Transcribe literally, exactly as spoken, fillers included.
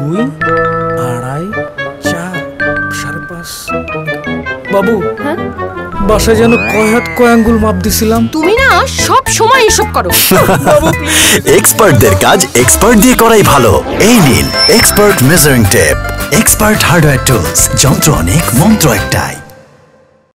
দুই আড়াই চার সাড়ে পাঁচ। বাবু বাসায় যেন কয় হাত কয় আঙ্গুল মাপ দিছিলাম। তুমি না সব সময় এসব করো। এক্সপার্টদের কাজ এক্সপার্ট দিয়ে করাই ভালো। এই নিন expert measuring tape, expert hardware tools. যন্ত্র অনেক, মন্ত্র একটাই।